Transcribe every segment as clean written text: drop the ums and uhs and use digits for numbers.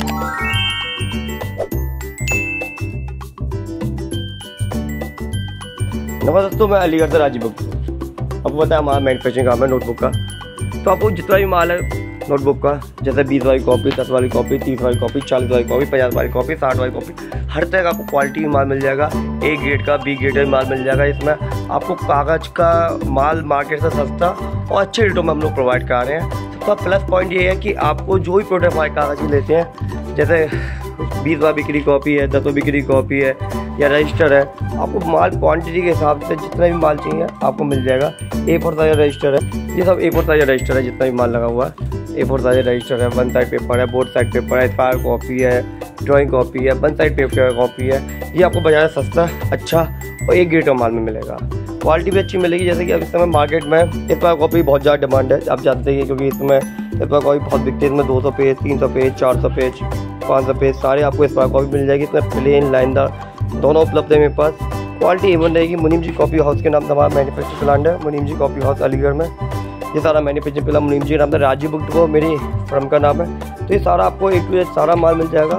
नमस्ते दोस्तों, मैं अलीगढ़ से राजीव बुक। आपको पता है हमारा मैन्युफैक्चरिंग काम है नोटबुक का। तो आपको जितना भी माल है नोटबुक का, जैसे 20 वाली कॉपी, 10 वाली कॉपी, 30 वाली कॉपी, 40 वाली कॉपी, 50 वाली कॉपी, 60 वाली कॉपी, हर तरह का आपको क्वालिटी में माल मिल जाएगा। ए ग्रेड का, बी ग्रेड का माल मिल जाएगा। इसमें आपको कागज़ का माल मार्केट से सस्ता और अच्छे रेटों में हम लोग प्रोवाइड कर रहे हैं। सबका प्लस पॉइंट ये है कि आपको जो भी प्रोडक्ट हमारे कागज़ की लेते हैं, जैसे 20वां बिक्री कॉपी है, 10वां बिक्री कॉपी है या रजिस्टर है, आपको माल क्वांटिटी के हिसाब से जितना भी माल चाहिए आपको मिल जाएगा। A4 साइज रजिस्टर है, ये सब A4 साइज रजिस्टर है। जितना भी माल लगा हुआ है A4 साइज रजिस्टर है। 1 साइड पेपर है, बोर्ड साइड पेपर है, स्पायर कॉपी है, ड्राइंग कॉपी है, 1 साइड पेपर कॉपी है। ये आपको बाजार सस्ता, अच्छा और एक ग्रेड का माल में मिलेगा। क्वालिटी भी अच्छी मिलेगी। जैसे कि अब इस समय मार्केट में स्पायर कॉपी बहुत ज़्यादा डिमांड है, आप जानते हैं, क्योंकि इसमें स्पायर कॉपी बहुत बिकती है। इसमें 200 पेज, 300 पेज, 400 पेज, 500 पेज सारे आपको स्पायर कॉपी मिल जाएगी। इसमें प्लेन, लाइनदार दोनों उपलब्ध है मेरे पास। क्वालिटी एवन रहेगी। मुनीम जी कॉपी हाउस के नाम से हमारा मैन्युफैक्चरिंग प्लांट है, मुनीम जी कॉपी हाउस अलीगढ़ में। ये सारा मैन्युफैक्चरिंग प्लांट मुनीम जी नाम से, राजीव बुक डिपो मेरी फर्म का नाम है। तो ये सारा आपको A to Z सारा माल मिल जाएगा।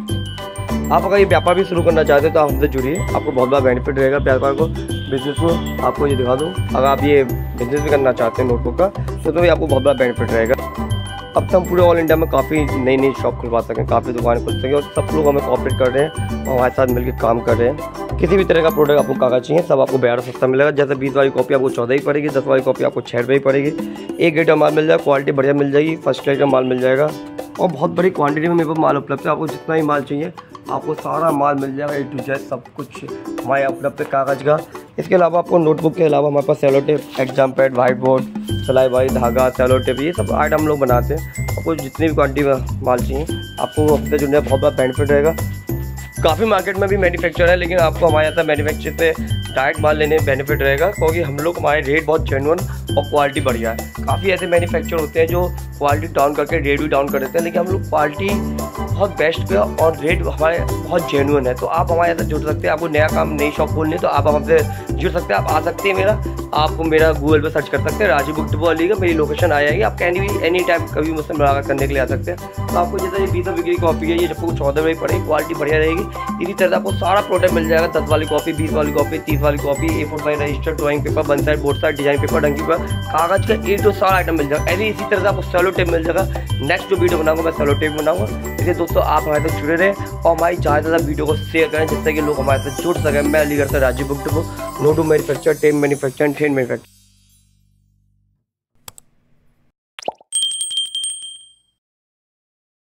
आप अगर ये व्यापार भी शुरू करना चाहते हैं तो आप हमसे जुड़िए, आपको बहुत बड़ा बेनिफिट रहेगा व्यापार को, बिजनेस को। आपको ये दिखा दूँ, अगर आप ये बिजनेस भी करना चाहते हैं नोटबुक का तो भी आपको बहुत बड़ा बेनिफिट रहेगा। अब तो हम पूरे ऑल इंडिया में काफ़ी नई नई शॉप खुलवा सकें, काफ़ी दुकानें खुल सकें और सब लोग हमें कोऑपरेट कर रहे हैं और हमारे साथ मिलकर काम कर रहे हैं। किसी भी तरह का प्रोडक्ट आपको कागज चाहिए सब आपको बाजार सस्ता मिलेगा। जैसे 20 वाली कॉपी आपको 14 ही पड़ेगी, 10 वाली कॉपी आपको 6 रुपये ही पड़ेगी। एक ग्रेड का माल मिल जाएगा, क्वालिटी बढ़िया मिल जाएगी, फर्स्ट क्लास का माल मिल जाएगा और बहुत बड़ी क्वांटिटी में मेरे पास माल उपलब्ध है। आपको जितना ही माल चाहिए आपको सारा माल मिल जाएगा। A to Z सब कुछ हमारे उपलब्ध है कागज़ का। इसके अलावा आपको नोटबुक के अलावा हमारे पास cello tape, exam pad, white board, सिलाई भाई, धागा, सेलो टेप, ये सब आइटम हम लोग बनाते हैं। आपको जितनी भी क्वांटिटी में माल चाहिए आपको हमसे जुड़ने में बहुत बड़ा बेनिफिट रहेगा। काफ़ी मार्केट में भी मैन्युफैक्चर है, लेकिन आपको हमारे यहाँ मैन्युफैक्चर से डायरेक्ट माल लेने में बेनिफिट रहेगा, क्योंकि हम लोग हमारे रेट बहुत जेन्युइन और क्वालिटी बढ़िया है। काफ़ी ऐसे मैन्युफैक्चर होते हैं जो क्वालिटी डाउन करके रेट भी डाउन कर देते हैं, लेकिन हम लोग क्वालिटी बहुत बेस्ट पे और रेट हमारे बहुत जेन्युइन है। तो आप हमारे यहाँ जुड़ सकते हैं। आपको नया काम, नई शॉप खोलनी है तो आप हमसे जुड़ सकते हैं। आप आ सकते हैं। आपको मेरा गूगल पे सर्च कर सकते हैं, राजीव बुक डिपो अलीगढ़, मेरी लोकेशन आ जाएगी। आप एनी टाइम कभी मुझसे मुलाकात करने के लिए आ सकते हैं। तो आपको जैसे ये 20 बिक्री कॉपी है, ये आपको 14 में पड़ेगी, क्वालिटी बढ़िया रहेगी। इसी तरह से आपको सारा प्रोडक्ट मिल जाएगा। 10 वाली कॉपी, 20 वाली कॉपी, 30 वाली copy, A4 size register, drawing paper, 1 side, board side, design paper, डंकी पेपर, कागज का A to सारा आइटम मिल जाएगा। इसी तरह से आपको सेलो टेप मिल जाएगा। नेक्स्ट जो वीडियो बनाऊंगा मैं सेलो टेप बनाऊंगा। इसलिए दोस्तों आप हमारे साथ जुड़े रहें और हमारी ज़्यादा से ज़्यादा वीडियो को शेयर करें, जिससे कि लोग हमारे साथ जुड़ सकें। मैं अलीगढ़ से Rajiv book depot, no to manufacture, tape manufacture, train manufacture.